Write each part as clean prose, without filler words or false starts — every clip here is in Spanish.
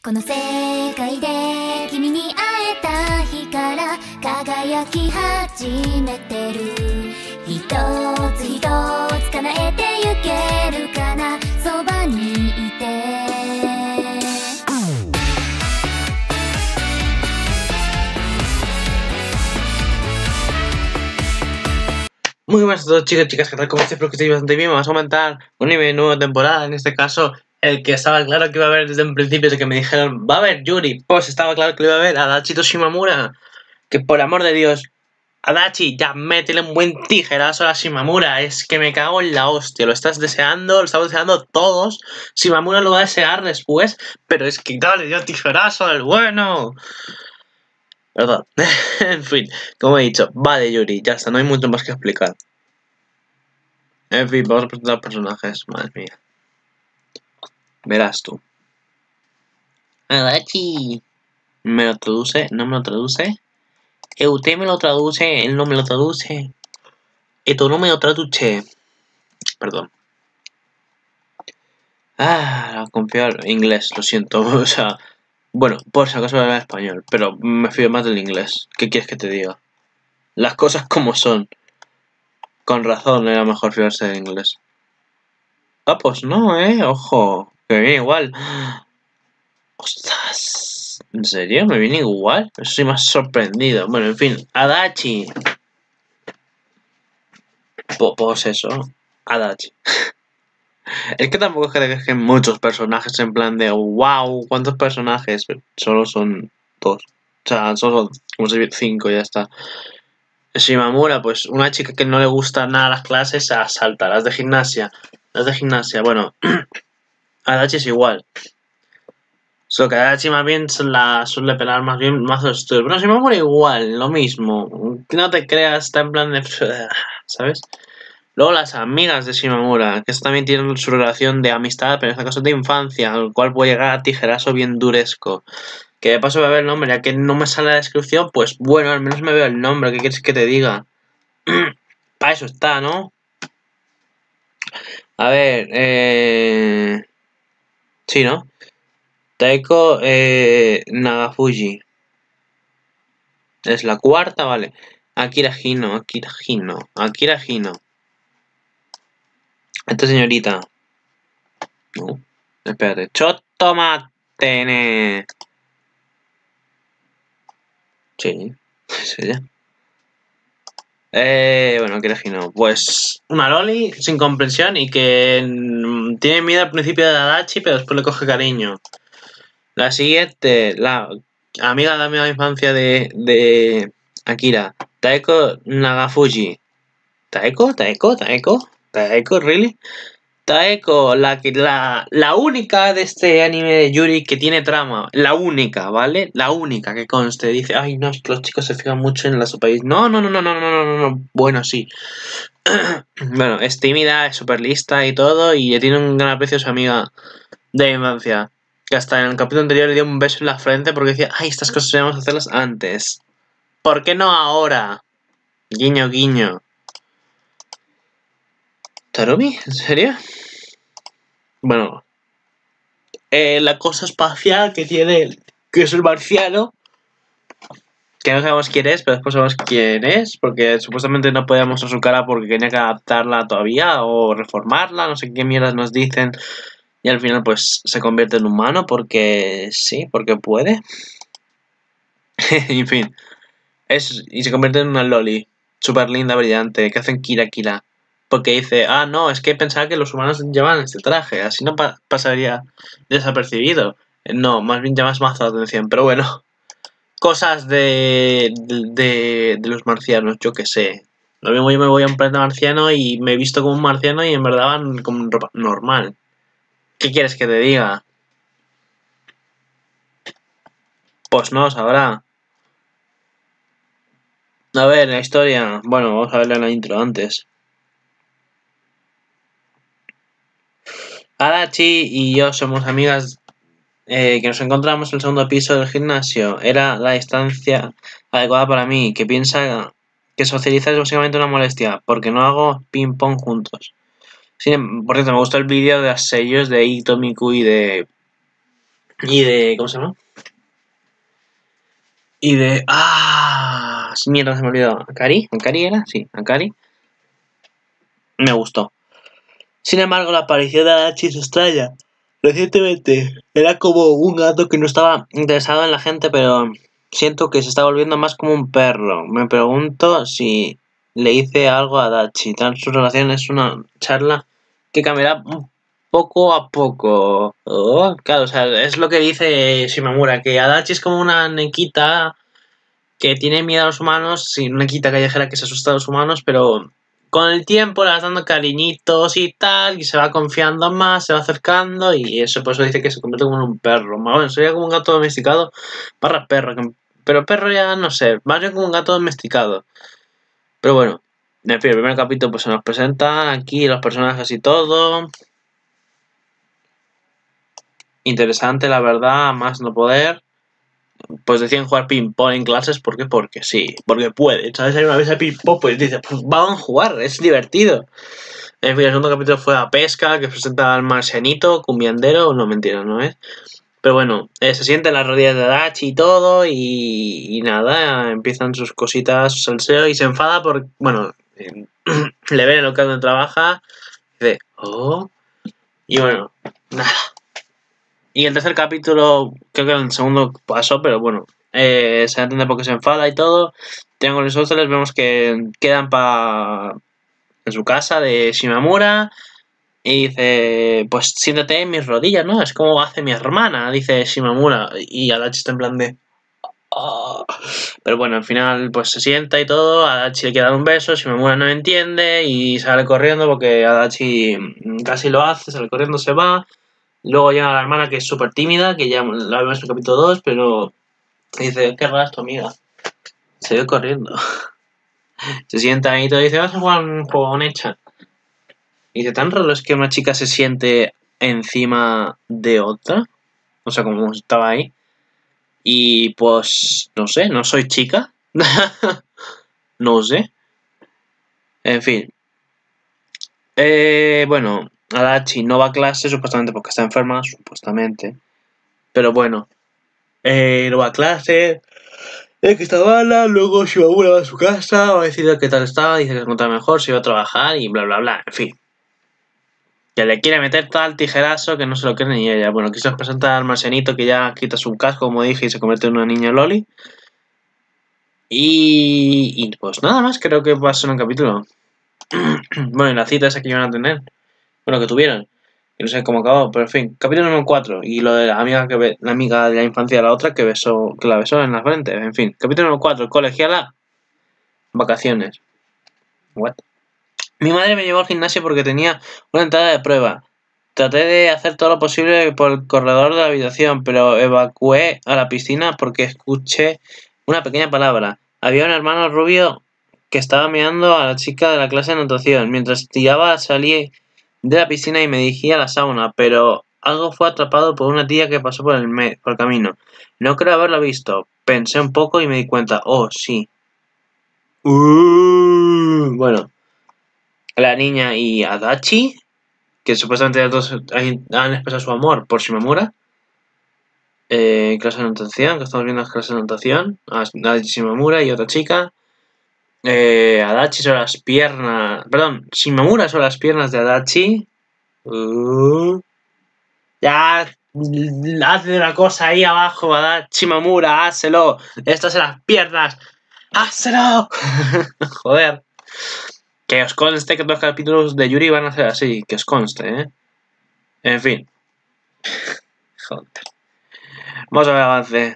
この世界で君に会えた日から輝き始めてる。一つ一つ叶えてゆけるかな、そばにいて。 Muy buenas a todos, chicos y chicas, ¿qué tal? ¿Cómo estáis? Espero que estéis bastante bien. Vamos a comentar un anime de nueva temporada, en este caso el que estaba claro que iba a haber desde un principio, de que me dijeron va a haber Yuri, pues estaba claro que lo iba a haber Adachi Shimamura, que por amor de Dios, Adachi, ya métele un buen tijerazo a la Shimamura, es que me cago en la hostia, lo estás deseando, lo estamos deseando todos, Shimamura lo va a desear después, pero es que dale ya tijerazo del bueno. Perdón. En fin, como he dicho, va de Yuri, ya está, no hay mucho más que explicar. En fin, vamos a presentar personajes, madre mía. Verás tú. Adachi. ¿Me lo traduce? ¿No me lo traduce? Usted me lo traduce, él no me lo traduce. Esto no me lo traduce. Perdón. Confío en inglés, lo siento. O sea, bueno, por si acaso hablar español, pero me fío más del inglés. ¿Qué quieres que te diga? Las cosas como son. Con razón era mejor fiarse del inglés. Pues no, ojo, que me viene igual. Ostras, ¿en serio? ¿Me viene igual? Estoy más sorprendido. Bueno, en fin, Adachi. Pues eso, Adachi. Es que tampoco es que dejen muchos personajes en plan de wow, ¿cuántos personajes? Solo son 2. O sea, solo como si 5 y ya está. Shimamura, pues una chica que no le gusta nada las clases, a saltar. Las de gimnasia. Bueno, Adachi es igual. Solo que Adachi más bien la suele pelar más bien más los estudios. Pero Shimamura igual, lo mismo. No te creas, está en plan de... ¿sabes? Luego las amigas de Shimamura, que también tienen su relación de amistad, pero en este caso de infancia, al cual puede llegar a tijerazo bien duresco. Que de paso voy a ver el nombre, ya que no me sale la descripción, pues bueno, al menos me veo el nombre, ¿qué quieres que te diga? Para eso está, ¿no? A ver, sí, ¿no? Taeko Nagafuji. Es la cuarta, vale. Akira Hino. Esta señorita. No, espérate. Chotomatene. Sí, es ella. Bueno, Akira Hino. Pues una loli sin comprensión y que tiene miedo al principio de Adachi, pero después le coge cariño. La siguiente, la amiga de la misma infancia de Akira, Taeko Nagafuji. ¿Taeko, really? Taeko, la única de este anime de Yuri que tiene trama. La única, ¿vale? La única que conste. Dice, ay, no, es que los chicos se fijan mucho en las país. No. Bueno, sí. Bueno, es tímida, es súper lista y todo, y le tiene un gran aprecio a su amiga de infancia. Que hasta en el capítulo anterior le dio un beso en la frente porque decía, ay, estas cosas debemos hacerlas antes. ¿Por qué no ahora? Guiño, guiño. ¿Tarumi? ¿En serio? Bueno. La cosa espacial que tiene, que es el marciano. Que no sabemos quién es, pero después sabemos quién es. Porque supuestamente no podía mostrar su cara porque tenía que adaptarla todavía o reformarla. No sé qué mierdas nos dicen. Y al final pues se convierte en humano porque sí, porque puede. En fin. Y se convierte en una loli. Súper linda, brillante. Que hacen kira kira. Porque dice, no, es que pensaba que los humanos llevan este traje. Así no pasaría desapercibido. No, más bien llamas más la atención. Pero bueno. Cosas de los marcianos, yo que sé. Lo mismo yo me voy a un planeta marciano y me he visto como un marciano y en verdad van como ropa normal. ¿Qué quieres que te diga? Pues no, sabrá. A ver, la historia. Bueno, vamos a verla en la intro antes. Adachi y yo somos amigas que nos encontramos en el segundo piso del gimnasio. Era la distancia adecuada para mí, que piensa que socializar es básicamente una molestia, porque no hago ping pong juntos. Por cierto, me gustó el vídeo de los sellos de Ito Miku y de Y de... ¿Cómo se llama? Y de... ¡Ah! Mierda, se me olvidó. ¿Akari? ¿Akari era? Sí, Akari. Me gustó. Sin embargo, la aparición de Adachi se extraña. Recientemente era como un gato que no estaba interesado en la gente, pero siento que se está volviendo más como un perro. Me pregunto si le hice algo a Adachi. Tal su relación es una charla que cambiará poco a poco. Oh, claro, o sea, es lo que dice Shimamura, que Adachi es como una nequita que tiene miedo a los humanos, sí, una nequita callejera que se asusta a los humanos, pero con el tiempo le vas dando cariñitos y tal, y se va confiando más, se va acercando, y eso por eso dice que se convierte como en un perro. Bueno, sería como un gato domesticado, barra perro, pero perro ya no sé, más bien como un gato domesticado. Pero bueno, en fin, el primer capítulo pues se nos presenta aquí los personajes y todo. Interesante, la verdad, más no poder. Pues decían jugar ping-pong en clases, ¿por qué? Porque sí, porque puede. ¿Sabes? Hay una vez a ping-pong, pues dice, pues vamos a jugar, es divertido. En fin, el segundo capítulo fue a pesca, que presenta al marcianito, cumbiandero, no mentira, no es. Pero bueno, se siente en las rodillas de Adachi y todo, y nada, empiezan sus cositas, su salseo, y se enfada por, bueno, le ven en el local donde trabaja, y dice, oh, y bueno, nada. Y el tercer capítulo, creo que en el segundo pasó, pero bueno, se entiende por qué se enfada y todo. Triángulo Isósceles, vemos que quedan en su casa de Shimamura y dice, pues siéntate en mis rodillas, ¿no? Es como hace mi hermana, dice Shimamura. Y Adachi está en plan de... "Ah". Pero bueno, al final pues se sienta y todo, Adachi le quiere dar un beso, Shimamura no entiende y sale corriendo porque Adachi casi lo hace, sale corriendo, se va. Luego llega la hermana que es súper tímida, que ya la vemos en el capítulo 2, pero dice, qué rara es tu amiga. Se ve corriendo. Se sienta ahí y todo y dice, vas a jugar un juego con hecha. Y dice, tan raro es que una chica se siente encima de otra. O sea, como estaba ahí. Y pues, no sé, no soy chica. No sé. En fin. Bueno, Adachi no va a clase supuestamente porque está enferma, supuestamente. Pero bueno, no va a clase. Que está mala, luego Shimamura va a su casa, va a decir qué tal está, dice que se encuentra mejor, se va a trabajar y bla bla bla, en fin. Que le quiere meter tal tijerazo que no se lo cree ni ella. Bueno, aquí se nos presenta al marcianito que ya quita su casco, como dije, y se convierte en una niña loli. Y pues nada más, creo que va a ser un capítulo. Bueno, y la cita esa que iban a tener, bueno, que tuvieron. Y no sé cómo acabó, pero en fin, capítulo número 4. Y lo de la amiga la amiga de la infancia de la otra que la besó en la frente. En fin, capítulo número 4, colegiala. Vacaciones. What? Mi madre me llevó al gimnasio porque tenía una entrada de prueba. Traté de hacer todo lo posible por el corredor de la habitación, pero evacué a la piscina porque escuché una pequeña palabra. Había un hermano rubio que estaba mirando a la chica de la clase de natación. Mientras tiraba salí de la piscina y me dirigí a la sauna, pero algo fue atrapado por una tía que pasó por el camino. No creo haberlo visto. Pensé un poco y me di cuenta. Oh, sí. Bueno, la niña y Adachi, que supuestamente los dos han expresado su amor por Shimamura. Clase de natación, que estamos viendo clase de natación. Adachi Shimamura y otra chica. Adachi sobre las piernas. Perdón, Shimamura sobre las piernas de Adachi. Ya, hace una cosa ahí abajo, Adachi Shimamura, házelo. Estas en las piernas. ¡Házelo! Joder. Que os conste que todos los capítulos de Yuri van a ser así, que os conste, ¿eh? En fin. Joder. Vamos a ver el avance.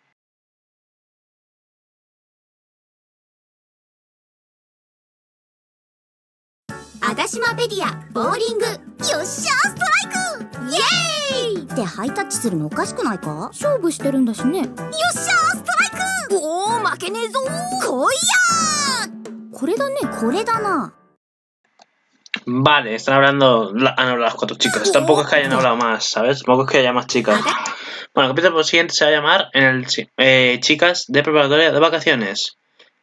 アガシマペディアボーリングよっしゃーストライクイエーイってハイタッチするのおかしくないか勝負してるんだしねよっしゃーストライクおー負けねえぞ来いやーこれだねこれだな Vale, han hablado las 4 chicas. Tampoco es que hayan hablado más, ¿sabes? Tampoco es que haya más chicas. Bueno, el capítulo siguiente se va a llamar Chicas de preparatoria de vacaciones.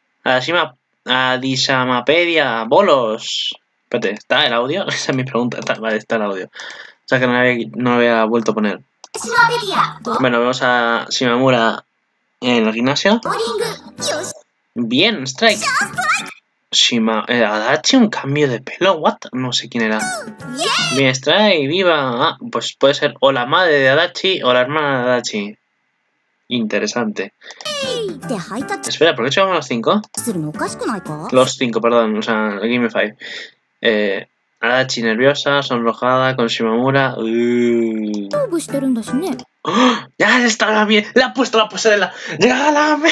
Adisamapedia, bolos. Espérate, ¿está el audio? Esa es mi pregunta. Vale, está el audio. O sea que no lo había vuelto a poner. Bueno, vemos a Shimamura en el gimnasio. Bien, strike. Adachi, un cambio de pelo, what? No sé quién era. Bien, strike, viva. Ah, pues puede ser o la madre de Adachi o la hermana de Adachi. Interesante. Espera, ¿por qué llevamos los 5? Los 5, perdón, o sea, Give Me 5. Adachi nerviosa, sonrojada, con Shimamura. ¡Oh! ¡Ya está la mierda! ¡Le ha puesto la pasarela! ¡Regálame!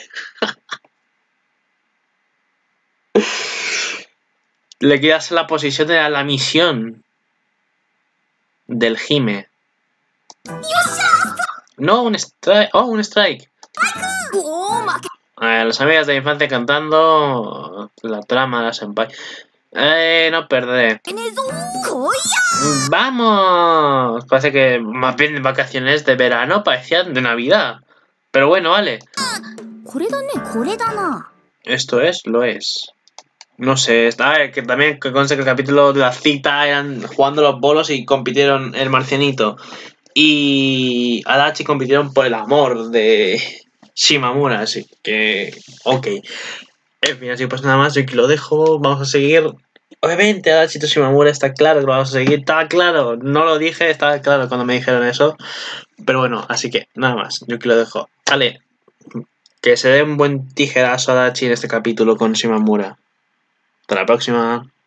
Le quedas la posición de la misión del Hime. No, un strike. Oh, un strike. Las amigas de la infancia cantando la trama de la senpai. No perderé. ¡Vamos! Parece que más bien vacaciones de verano parecían de Navidad. Pero bueno, vale. Esto es, lo es. No sé, que también que conste que el capítulo de la cita eran jugando los bolos y compitieron el marcianito y Adachi compitieron por el amor de Shimamura, así que ok. En fin, así pues nada más, yo aquí lo dejo, vamos a seguir. Obviamente Adachi y Shimamura está claro que lo vamos a seguir, estaba claro, no lo dije, estaba claro cuando me dijeron eso, pero bueno, así que nada más, yo aquí lo dejo. Vale, que se dé un buen tijerazo a Adachi en este capítulo con Shimamura. Hasta la próxima.